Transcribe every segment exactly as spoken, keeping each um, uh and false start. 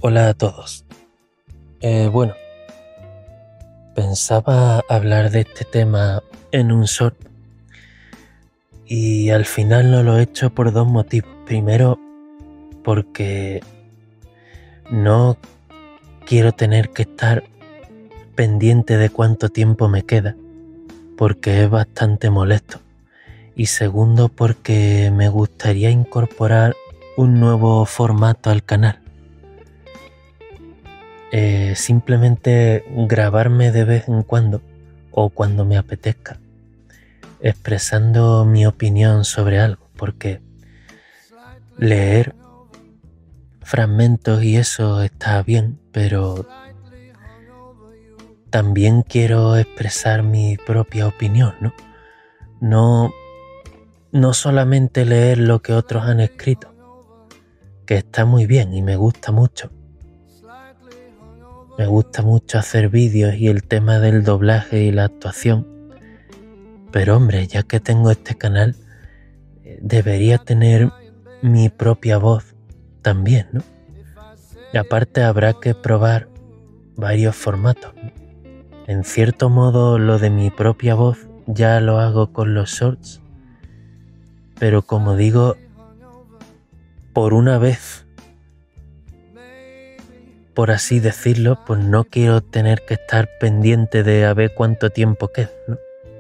Hola a todos. Eh, bueno, pensaba hablar de este tema en un short y al final no lo he hecho por dos motivos. Primero, porque no quiero tener que estar pendiente de cuánto tiempo me queda, porque es bastante molesto. Y segundo, porque me gustaría incorporar un nuevo formato al canal. Eh, simplemente grabarme de vez en cuando o cuando me apetezca expresando mi opinión sobre algo, porque leer fragmentos y eso está bien, pero también quiero expresar mi propia opinión, ¿no? No, no solamente leer lo que otros han escrito, que está muy bien y me gusta mucho. Me gusta mucho hacer vídeos y el tema del doblaje y la actuación. Pero hombre, ya que tengo este canal, debería tener mi propia voz también, ¿no? Y aparte habrá que probar varios formatos. En cierto modo, lo de mi propia voz ya lo hago con los shorts, pero como digo, por una vez, por así decirlo, pues no quiero tener que estar pendiente de a ver cuánto tiempo queda, ¿no?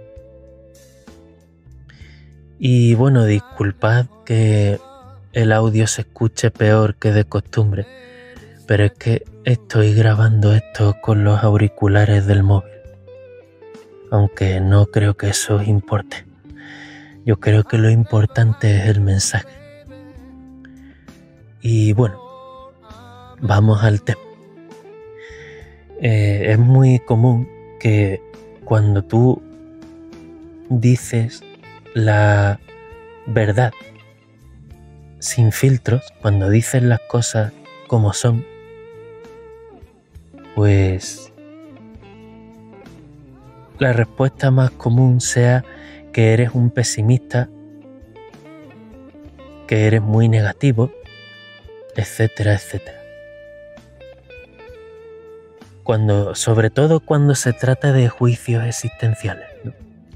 Y bueno, disculpad que el audio se escuche peor que de costumbre, pero es que estoy grabando esto con los auriculares del móvil, aunque no creo que eso importe. Yo creo que lo importante es el mensaje. Y bueno, vamos al tema. Eh, es muy común que cuando tú dices la verdad sin filtros, cuando dices las cosas como son, pues la respuesta más común sea que eres un pesimista, que eres muy negativo, etcétera, etcétera. Cuando, sobre todo cuando se trata de juicios existenciales, ¿no?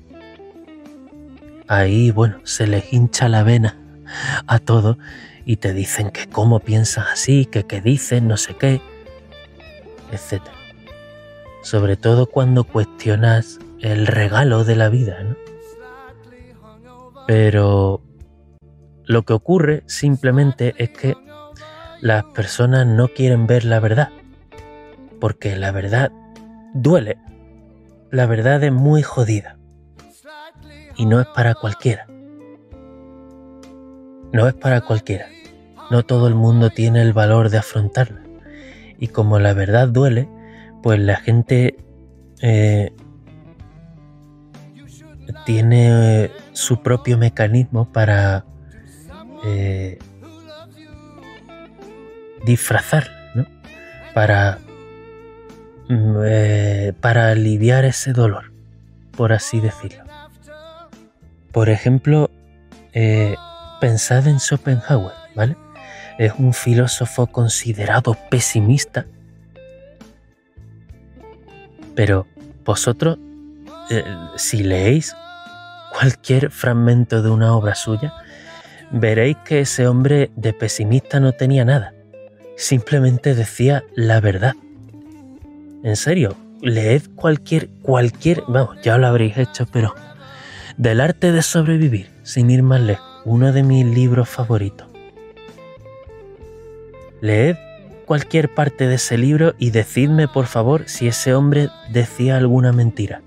Ahí, bueno, se les hincha la vena a todos y te dicen que cómo piensas así, que qué dices, no sé qué, etcétera. Sobre todo cuando cuestionas el regalo de la vida, ¿no? Pero lo que ocurre simplemente es que las personas no quieren ver la verdad, porque la verdad duele, la verdad es muy jodida y no es para cualquiera. No es para cualquiera. No todo el mundo tiene el valor de afrontarla. Y como la verdad duele, pues la gente eh, tiene eh, su propio mecanismo para eh, disfrazarla, ¿no? Para, eh, para aliviar ese dolor, por así decirlo. Por ejemplo, eh, pensad en Schopenhauer, ¿vale? Es un filósofo considerado pesimista, pero vosotros, eh, si leéis cualquier fragmento de una obra suya, veréis que ese hombre de pesimista no tenía nada, simplemente decía la verdad. En serio, leed cualquier, cualquier, vamos, ya lo habréis hecho, pero del arte de sobrevivir, sin ir más lejos, uno de mis libros favoritos. Leed cualquier parte de ese libro y decidme por favor si ese hombre decía alguna mentira.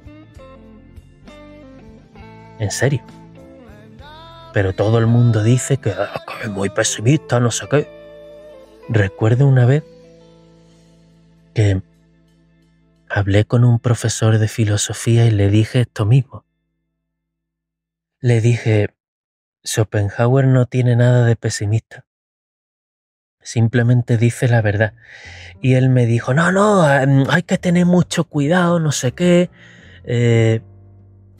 En serio. Pero todo el mundo dice que, ah, que es muy pesimista, no sé qué. Recuerdo una vez que hablé con un profesor de filosofía y le dije esto mismo. Le dije, Schopenhauer no tiene nada de pesimista. Simplemente dice la verdad. Y él me dijo, no, no, hay que tener mucho cuidado, no sé qué. Eh,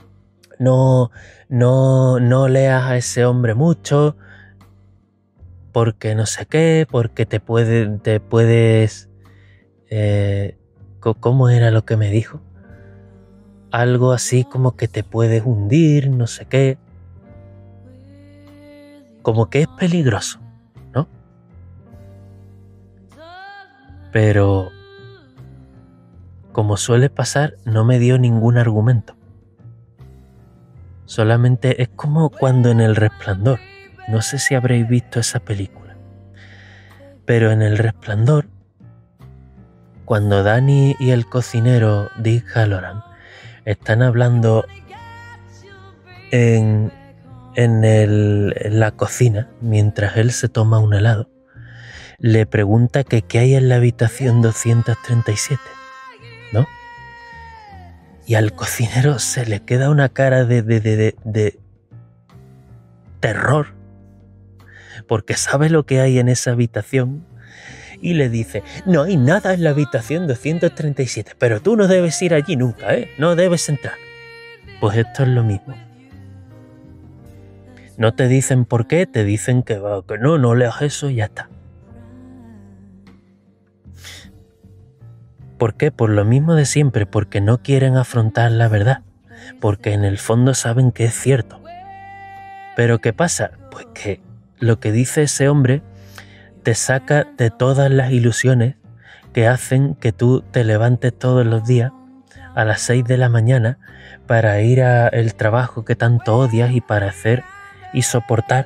no, no, no leas a ese hombre mucho. porque no sé qué, porque te, puede, te puedes... Eh, ¿Cómo era lo que me dijo? Algo así como que te puedes hundir, no sé qué. Como que es peligroso, ¿no? Pero, como suele pasar, no me dio ningún argumento. Solamente es como cuando en El Resplandor, no sé si habréis visto esa película, pero en El Resplandor, cuando Danny y el cocinero Dick Halloran están hablando en, en, el, en la cocina mientras él se toma un helado, le pregunta que qué hay en la habitación doscientos treinta y siete, ¿no? Y al cocinero se le queda una cara de, de, de, de, de terror, porque sabe lo que hay en esa habitación, y le dice, no hay nada en la habitación doscientos treinta y siete, pero tú no debes ir allí nunca, ¿eh? No debes entrar. Pues esto es lo mismo. No te dicen por qué, te dicen que, que no, no leas eso y ya está. ¿Por qué? Por lo mismo de siempre, porque no quieren afrontar la verdad, porque en el fondo saben que es cierto. ¿Pero qué pasa? Pues que lo que dice ese hombre te saca de todas las ilusiones que hacen que tú te levantes todos los días a las seis de la mañana para ir al trabajo que tanto odias y para hacer y soportar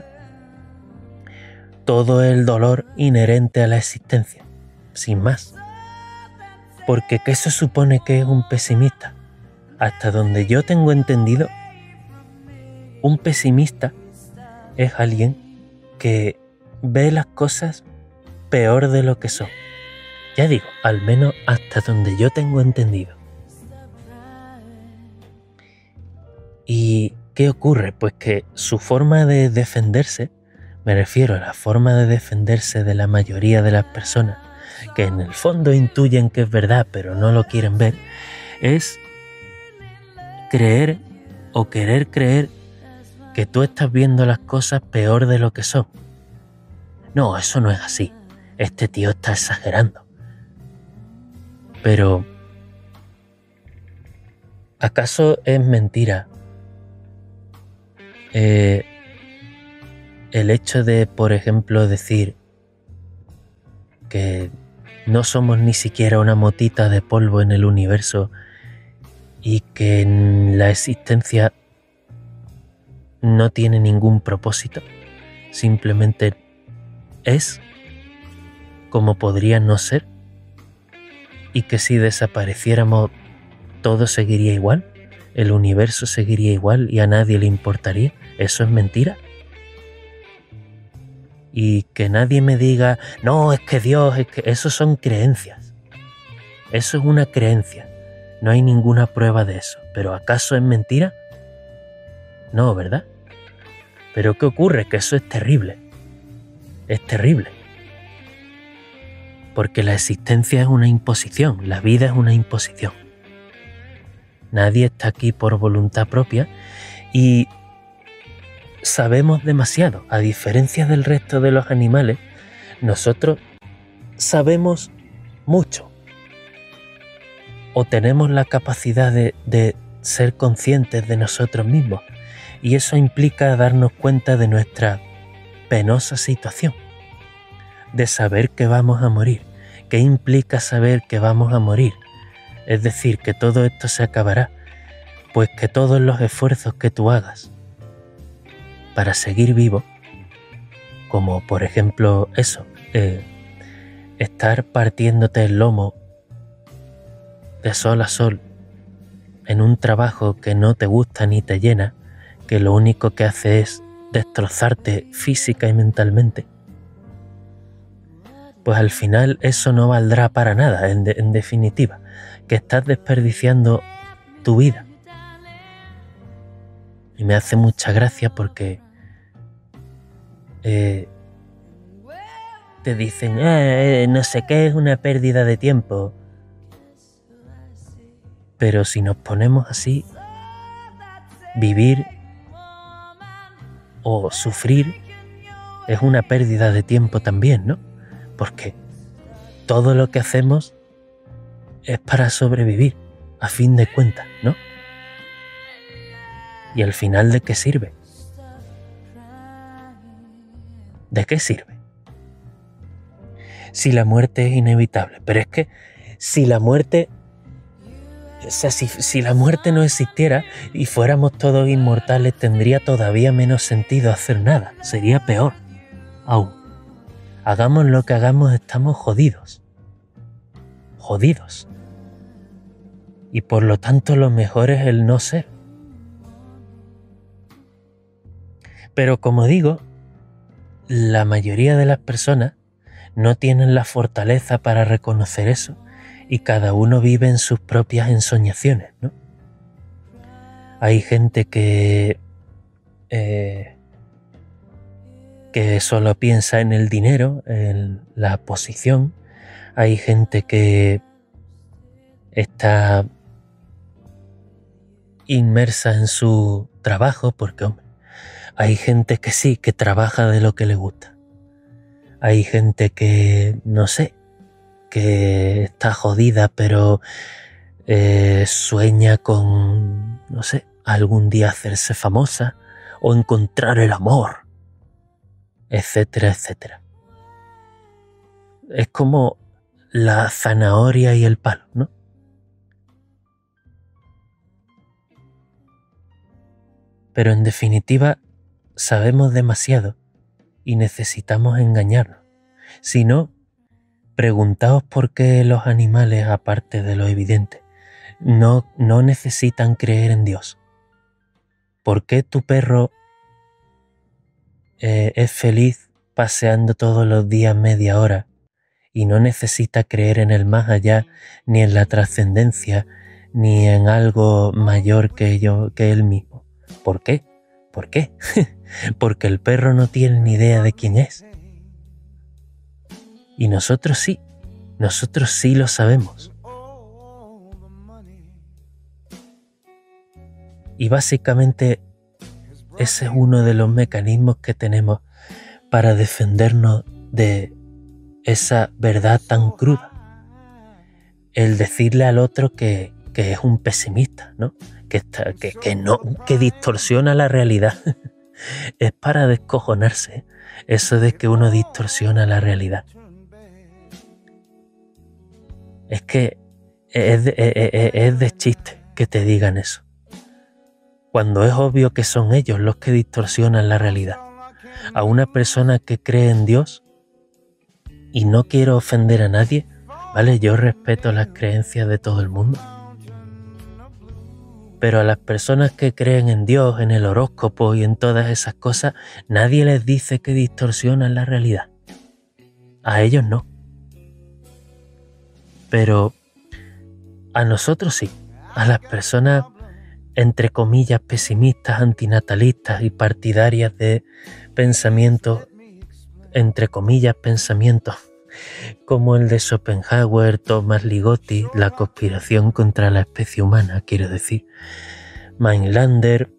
todo el dolor inherente a la existencia, sin más. Porque ¿qué se supone que es un pesimista? Hasta donde yo tengo entendido, un pesimista es alguien que ve las cosas peor de lo que son. Ya digo, al menos hasta donde yo tengo entendido. ¿Y qué ocurre? Pues que su forma de defenderse, me refiero a la forma de defenderse de la mayoría de las personas, que en el fondo intuyen que es verdad pero no lo quieren ver, es creer o querer creer que tú estás viendo las cosas peor de lo que son. No, eso no es así. Este tío está exagerando. Pero, ¿acaso es mentira eh, el hecho de, por ejemplo, decir que no somos ni siquiera una motita de polvo en el universo y que la existencia no tiene ningún propósito? Simplemente es como podría no ser, y que si desapareciéramos todo seguiría igual, el universo seguiría igual y a nadie le importaría. ¿Eso es mentira? Y que nadie me diga, no, es que Dios, es que eso son creencias. Eso es una creencia. No hay ninguna prueba de eso. ¿Pero acaso es mentira? No, ¿verdad? ¿Pero qué ocurre? Que eso es terrible. Es terrible. Porque la existencia es una imposición, la vida es una imposición. Nadie está aquí por voluntad propia y sabemos demasiado. A diferencia del resto de los animales, nosotros sabemos mucho. O tenemos la capacidad de, de ser conscientes de nosotros mismos. Y eso implica darnos cuenta de nuestra penosa situación. De saber que vamos a morir. ¿Qué implica saber que vamos a morir? Es decir, que todo esto se acabará. Pues que todos los esfuerzos que tú hagas para seguir vivo, como por ejemplo eso, eh, estar partiéndote el lomo de sol a sol en un trabajo que no te gusta ni te llena, que lo único que hace es destrozarte física y mentalmente, pues al final eso no valdrá para nada, en, de, en definitiva, que estás desperdiciando tu vida. Y me hace mucha gracia porque eh, te dicen, eh, no sé qué, es una pérdida de tiempo. Pero si nos ponemos así, vivir o sufrir es una pérdida de tiempo también, ¿no? Porque todo lo que hacemos es para sobrevivir, a fin de cuentas, ¿no? ¿Y al final de qué sirve? ¿De qué sirve? Si la muerte es inevitable. Pero es que si la muerte... O sea, si, si la muerte no existiera y fuéramos todos inmortales, tendría todavía menos sentido hacer nada. Sería peor aún. Hagamos lo que hagamos, estamos jodidos. Jodidos. Y por lo tanto lo mejor es el no ser. Pero como digo, la mayoría de las personas no tienen la fortaleza para reconocer eso y cada uno vive en sus propias ensoñaciones, ¿no? Hay gente que, eh, que solo piensa en el dinero, en la posición. Hay gente que está inmersa en su trabajo porque, hombre, hay gente que sí, que trabaja de lo que le gusta. Hay gente que, no sé, que está jodida, pero eh, sueña con, no sé, algún día hacerse famosa o encontrar el amor, etcétera, etcétera. Es como la zanahoria y el palo, ¿no? Pero en definitiva, sabemos demasiado y necesitamos engañarnos. Si no, preguntaos por qué los animales, aparte de lo evidente, no, no necesitan creer en Dios. ¿Por qué tu perro eh, es feliz paseando todos los días media hora y no necesita creer en el más allá, ni en la trascendencia, ni en algo mayor que yo, que él mismo? ¿Por qué? ¿Por qué? Porque el perro no tiene ni idea de quién es. Y nosotros sí, nosotros sí lo sabemos. Y básicamente ese es uno de los mecanismos que tenemos para defendernos de esa verdad tan cruda. El decirle al otro que, que es un pesimista, ¿no? Que, está, que, que, no, que distorsiona la realidad. Es para descojonarse, eso de que uno distorsiona la realidad. Es que es de, es, es de chiste que te digan eso, cuando es obvio que son ellos los que distorsionan la realidad. A una persona que cree en Dios, y no quiero ofender a nadie, ¿vale? Yo respeto las creencias de todo el mundo. Pero a las personas que creen en Dios, en el horóscopo y en todas esas cosas, nadie les dice que distorsionan la realidad. A ellos no. Pero a nosotros sí. A las personas, entre comillas, pesimistas, antinatalistas y partidarias de pensamientos, entre comillas, pensamientos como el de Schopenhauer, Thomas Ligotti, la conspiración contra la especie humana, quiero decir, Mainlander,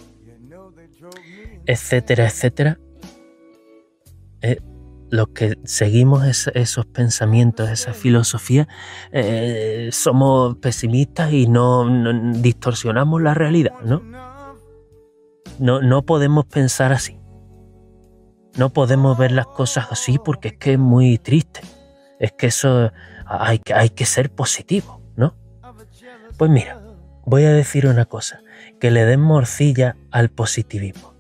etcétera, etcétera. Eh, los que seguimos es, esos pensamientos, esa filosofía, eh, somos pesimistas y no, no distorsionamos la realidad, ¿no? No, no podemos pensar así. No podemos ver las cosas así porque es que es muy triste. Es que eso hay que, hay que ser positivo, ¿no? Pues mira, voy a decir una cosa, que le den morcilla al positivismo.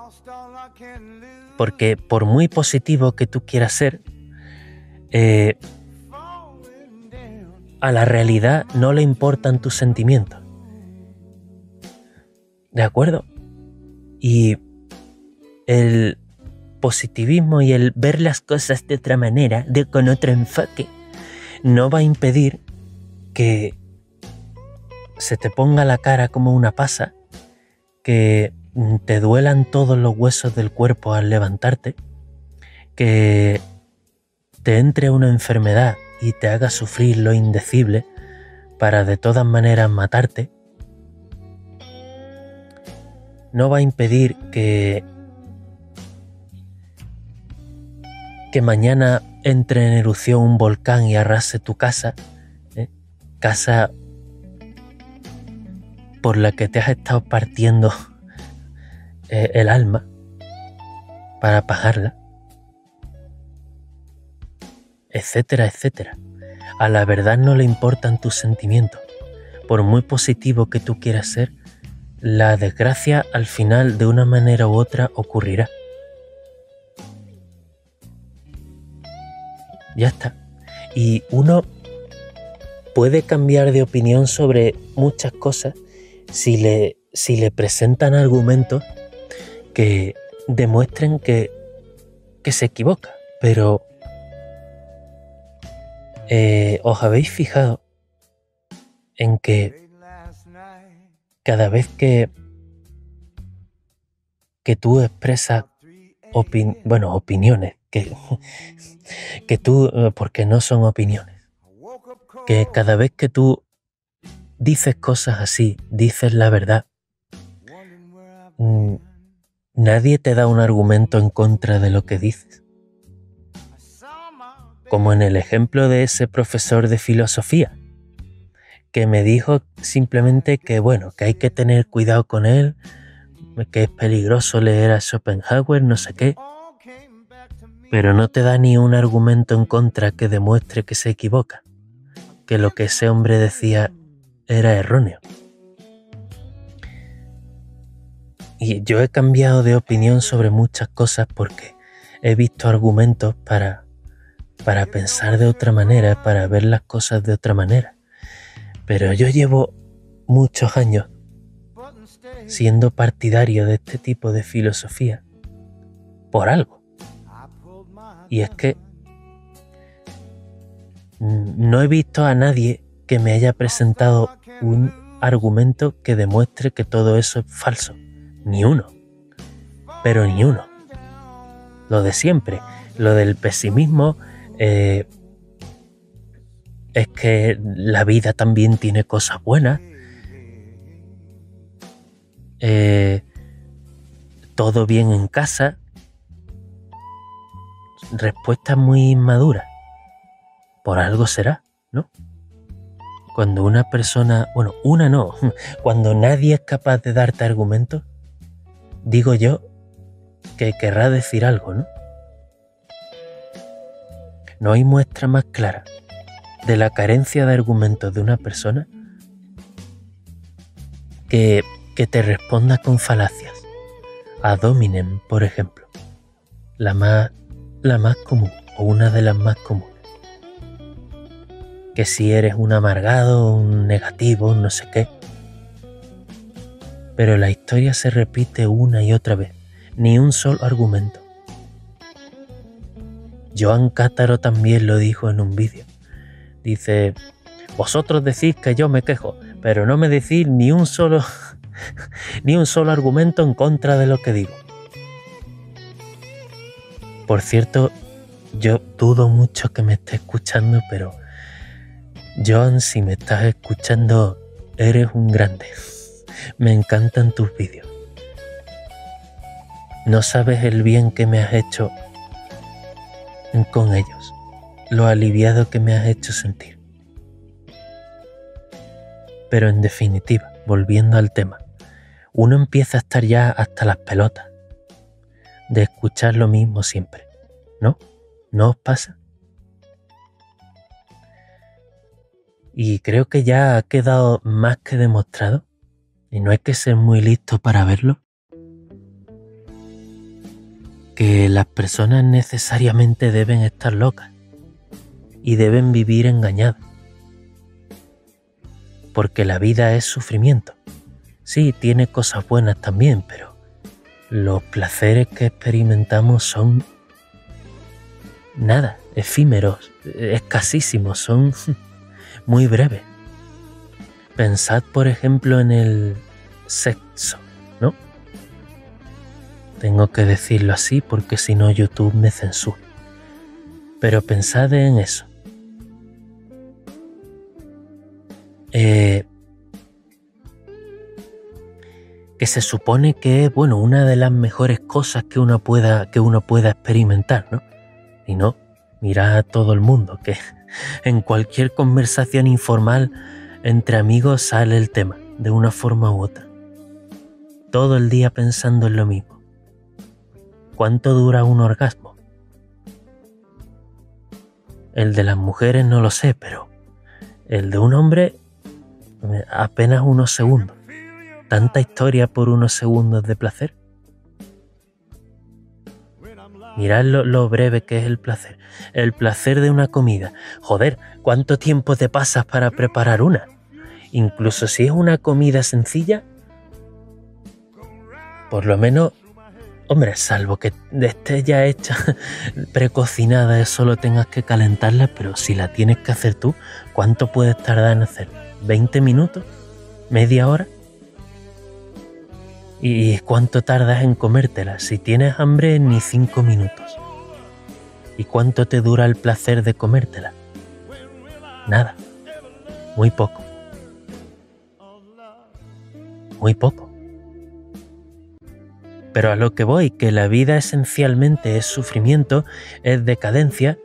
Porque por muy positivo que tú quieras ser, eh, a la realidad no le importan tus sentimientos. ¿De acuerdo? Y el positivismo y el ver las cosas de otra manera, de, con otro enfoque, no va a impedir que se te ponga la cara como una pasa, que te duelan todos los huesos del cuerpo al levantarte, que te entre una enfermedad y te haga sufrir lo indecible para de todas maneras matarte. No va a impedir que que mañana entre en erupción un volcán y arrase tu casa, ¿eh? Casa por la que te has estado partiendo eh, el alma para pagarla, etcétera, etcétera. A la verdad no le importan tus sentimientos. Por muy positivo que tú quieras ser, la desgracia al final de una manera u otra ocurrirá. Ya está. Y uno puede cambiar de opinión sobre muchas cosas si le, si le presentan argumentos que demuestren que, que se equivoca. Pero eh, ¿os habéis fijado en que cada vez que, que tú expresas opin, bueno, opiniones, que, que tú, porque no son opiniones, que cada vez que tú dices cosas así, dices la verdad, nadie te da un argumento en contra de lo que dices? Como en el ejemplo de ese profesor de filosofía, que me dijo simplemente que, bueno, que hay que tener cuidado con él, que es peligroso leer a Schopenhauer, no sé qué, pero no te da ni un argumento en contra que demuestre que se equivoca, que lo que ese hombre decía era erróneo. Y yo he cambiado de opinión sobre muchas cosas porque he visto argumentos para, para pensar de otra manera, para ver las cosas de otra manera. Pero yo llevo muchos años siendo partidario de este tipo de filosofía por algo. Y es que no he visto a nadie que me haya presentado un argumento que demuestre que todo eso es falso. Ni uno. Pero ni uno. Lo de siempre. Lo del pesimismo. Eh, es que la vida también tiene cosas buenas. Eh, todo bien en casa. Respuesta muy inmadura. Por algo será, ¿no? Cuando una persona, bueno, una no, cuando nadie es capaz de darte argumentos, digo yo que querrá decir algo, ¿no? No hay muestra más clara de la carencia de argumentos de una persona que, que te responda con falacias. Ad hominem, por ejemplo, la más, la más común, o una de las más comunes. Que si eres un amargado, un negativo, no sé qué. Pero la historia se repite una y otra vez, ni un solo argumento. Joan Cátaro también lo dijo en un vídeo. Dice, vosotros decís que yo me quejo, pero no me decís ni un solo, ni un solo argumento en contra de lo que digo. Por cierto, yo dudo mucho que me esté escuchando, pero Joan, si me estás escuchando, eres un grande. Me encantan tus vídeos. No sabes el bien que me has hecho con ellos, lo aliviado que me has hecho sentir. Pero en definitiva, volviendo al tema, uno empieza a estar ya hasta las pelotas de escuchar lo mismo siempre, ¿no? ¿No os pasa? Y creo que ya ha quedado más que demostrado, y no hay que ser muy listo para verlo, que las personas necesariamente deben estar locas y deben vivir engañadas. Porque la vida es sufrimiento. Sí, tiene cosas buenas también, pero los placeres que experimentamos son nada, efímeros, escasísimos, son muy breves. Pensad, por ejemplo, en el sexo, ¿no? Tengo que decirlo así porque si no YouTube me censura. Pero pensad en eso. Eh, que se supone que es, bueno, una de las mejores cosas que uno pueda, que uno pueda experimentar, ¿no? Y no, mira a todo el mundo, que en cualquier conversación informal entre amigos sale el tema, de una forma u otra. Todo el día pensando en lo mismo. ¿Cuánto dura un orgasmo? El de las mujeres no lo sé, pero el de un hombre apenas unos segundos. ¿Tanta historia por unos segundos de placer? Mirad lo, lo breve que es el placer. El placer de una comida. Joder, ¿cuánto tiempo te pasas para preparar una? Incluso si es una comida sencilla, por lo menos, hombre, salvo que esté ya hecha, precocinada, solo tengas que calentarla, pero si la tienes que hacer tú, ¿cuánto puedes tardar en hacerla? ¿veinte minutos? ¿Media hora? ¿Y cuánto tardas en comértela? Si tienes hambre, ni cinco minutos. ¿Y cuánto te dura el placer de comértela? Nada. Muy poco. Muy poco. Pero a lo que voy, que la vida esencialmente es sufrimiento, es decadencia,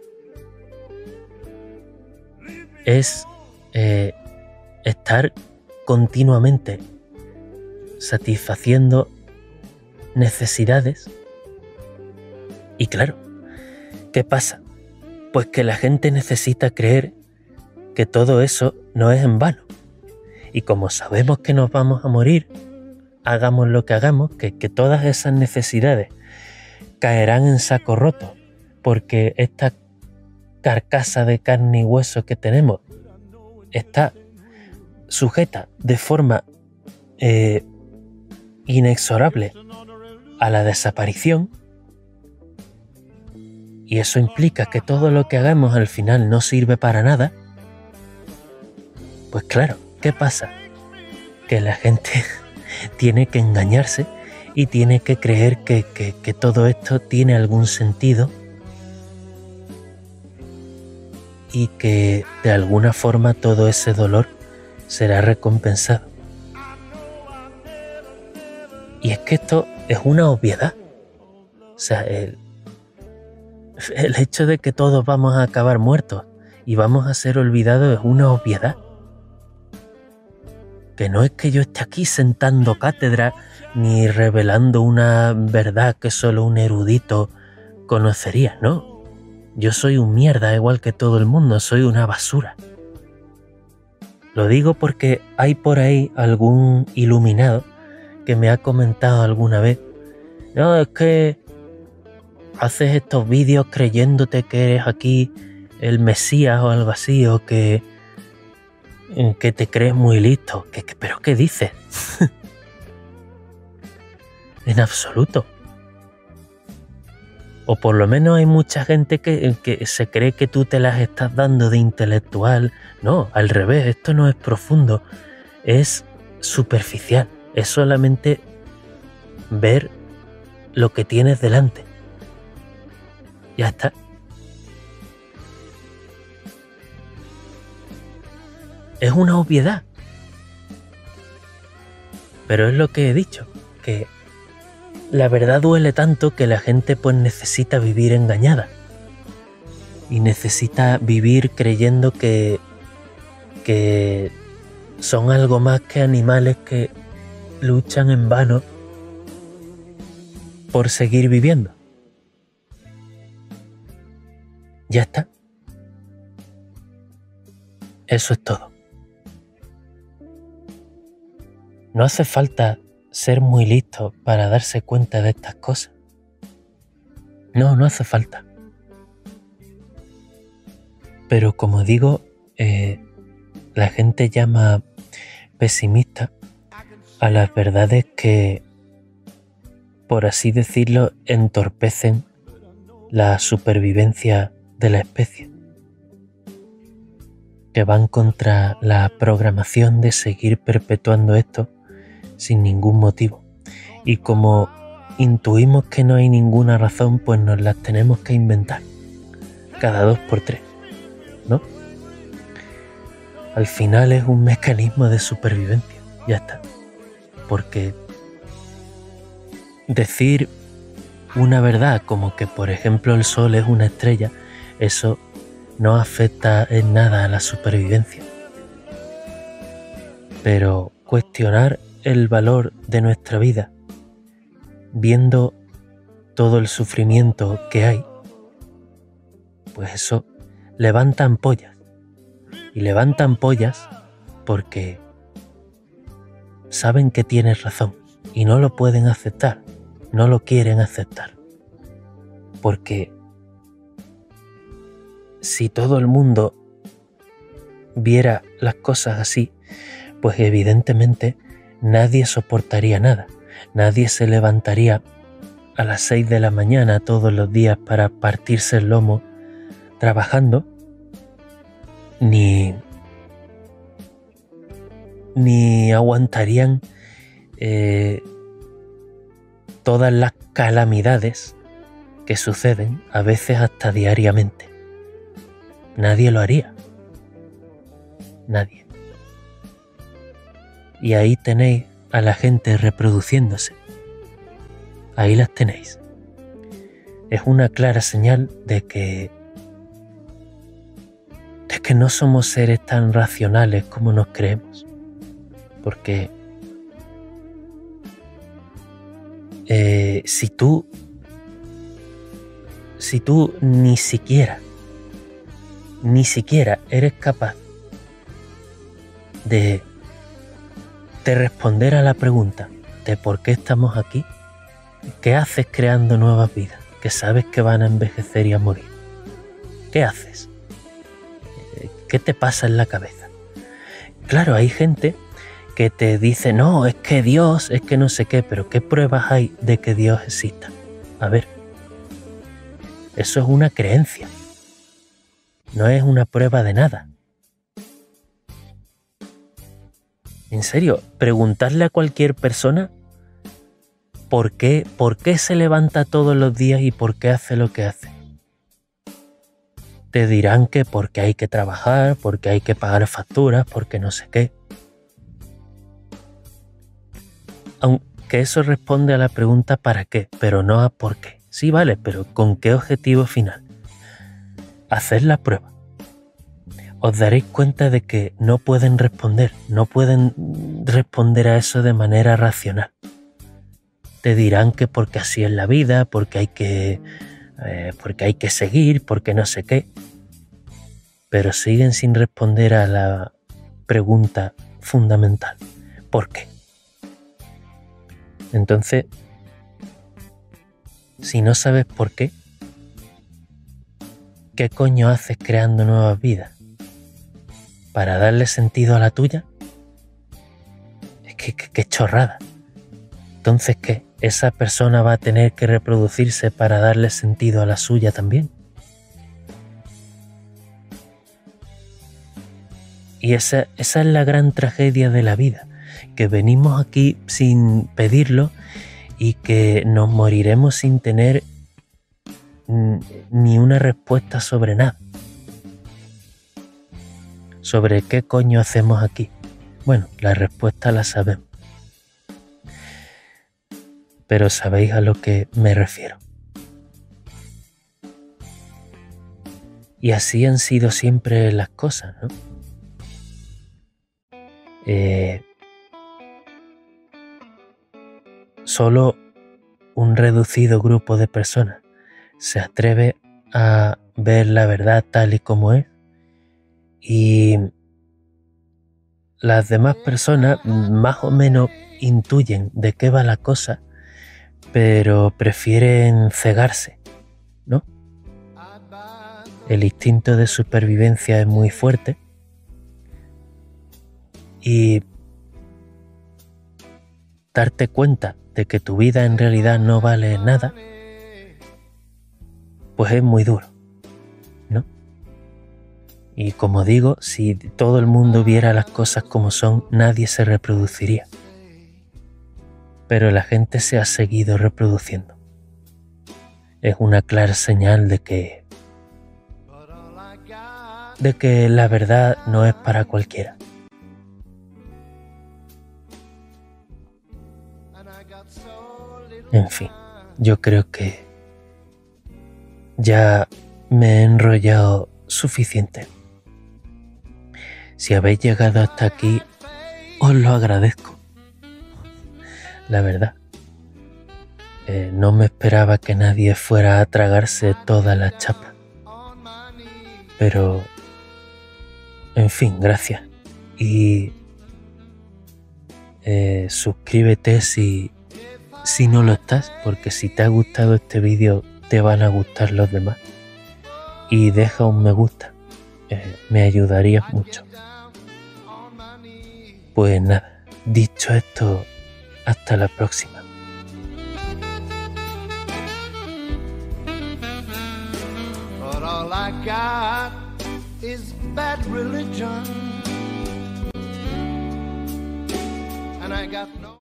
es eh, estar continuamente satisfaciendo necesidades. Y claro, ¿qué pasa? Pues que la gente necesita creer que todo eso no es en vano. Y como sabemos que nos vamos a morir, hagamos lo que hagamos, que, que todas esas necesidades caerán en saco roto, porque esta carcasa de carne y hueso que tenemos está sujeta de forma eh, inexorable a la desaparición, y eso implica que todo lo que hagamos al final no sirve para nada. Pues claro, ¿qué pasa? Que la gente tiene que engañarse y tiene que creer que, que, que todo esto tiene algún sentido y que de alguna forma todo ese dolor será recompensado. Y es que esto es una obviedad. O sea, el, el hecho de que todos vamos a acabar muertos y vamos a ser olvidados es una obviedad. Que no es que yo esté aquí sentando cátedra ni revelando una verdad que solo un erudito conocería, no. Yo soy un mierda igual que todo el mundo, soy una basura. Lo digo porque hay por ahí algún iluminado que me ha comentado alguna vez: no, es que haces estos vídeos creyéndote que eres aquí el Mesías o algo así, o que, que te crees muy listo. ¿Qué, qué, ¿Pero qué dices? En absoluto. O por lo menos hay mucha gente que, que se cree que tú te las estás dando de intelectual. No, al revés, esto no es profundo, es superficial. Es solamente ver lo que tienes delante. Ya está. Es una obviedad. Pero es lo que he dicho, que la verdad duele tanto que la gente pues necesita vivir engañada. Y necesita vivir creyendo que, que son algo más que animales que luchan en vano por seguir viviendo. Ya está. Eso es todo. No hace falta ser muy listo para darse cuenta de estas cosas. No, no hace falta. Pero como digo, eh, la gente llama pesimista a las verdades que, por así decirlo, entorpecen la supervivencia de la especie, que van contra la programación de seguir perpetuando esto sin ningún motivo. Y como intuimos que no hay ninguna razón, pues nos las tenemos que inventar cada dos por tres, ¿no? Al final es un mecanismo de supervivencia, ya está. Porque decir una verdad como que, por ejemplo, el Sol es una estrella, eso no afecta en nada a la supervivencia. Pero cuestionar el valor de nuestra vida, viendo todo el sufrimiento que hay, pues eso levanta ampollas. Y levanta ampollas porque saben que tienes razón y no lo pueden aceptar, no lo quieren aceptar. Porque si todo el mundo viera las cosas así, pues evidentemente nadie soportaría nada. Nadie se levantaría a las seis de la mañana todos los días para partirse el lomo trabajando, ni, ni aguantarían eh, todas las calamidades que suceden, a veces hasta diariamente. Nadie lo haría. Nadie. Y ahí tenéis a la gente reproduciéndose. Ahí las tenéis. Es una clara señal de que de que no somos seres tan racionales como nos creemos. Porque eh, si tú si tú ni siquiera ni siquiera eres capaz de de responder a la pregunta de por qué estamos aquí, ¿qué haces creando nuevas vidas que sabes que van a envejecer y a morir? ¿Qué haces? ¿Qué te pasa en la cabeza? Claro, hay gente que te dice, no, es que Dios, es que no sé qué, pero ¿qué pruebas hay de que Dios exista? A ver, eso es una creencia, no es una prueba de nada. En serio, preguntarle a cualquier persona por qué, por qué se levanta todos los días y por qué hace lo que hace. Te dirán que porque hay que trabajar, porque hay que pagar facturas, porque no sé qué. Aunque eso responde a la pregunta ¿para qué? Pero no a por qué. Sí, vale, pero ¿con qué objetivo final? Hacer la prueba. Os daréis cuenta de que no pueden responder, no pueden responder a eso de manera racional. Te dirán que porque así es la vida, porque hay que, eh, porque hay que seguir, porque no sé qué. Pero siguen sin responder a la pregunta fundamental. ¿Por qué? Entonces, si no sabes por qué, ¿qué coño haces creando nuevas vidas? ¿Para darle sentido a la tuya? Es que, que, que chorrada. Entonces, ¿qué? ¿Esa persona va a tener que reproducirse para darle sentido a la suya también? Y esa, esa es la gran tragedia de la vida, que venimos aquí sin pedirlo y que nos moriremos sin tener ni una respuesta sobre nada. ¿Sobre qué coño hacemos aquí? Bueno, la respuesta la sabemos. Pero sabéis a lo que me refiero. Y así han sido siempre las cosas, ¿no? Eh, solo un reducido grupo de personas se atreve a ver la verdad tal y como es, y las demás personas más o menos intuyen de qué va la cosa, pero prefieren cegarse, ¿no? El instinto de supervivencia es muy fuerte y darte cuenta de que tu vida en realidad no vale nada, pues es muy duro, ¿no? Y como digo, si todo el mundo viera las cosas como son, nadie se reproduciría. Pero la gente se ha seguido reproduciendo. Es una clara señal de que de que la verdad no es para cualquiera. En fin, yo creo que ya me he enrollado suficiente. Si habéis llegado hasta aquí, os lo agradezco. La verdad, eh, no me esperaba que nadie fuera a tragarse toda la chapa. Pero, en fin, gracias. Y eh, suscríbete si, si no lo estás, porque si te ha gustado este vídeo, te van a gustar los demás. Y deja un me gusta, eh, me ayudaría mucho. Pues nada, dicho esto, hasta la próxima. But all I got is bad religion, and I got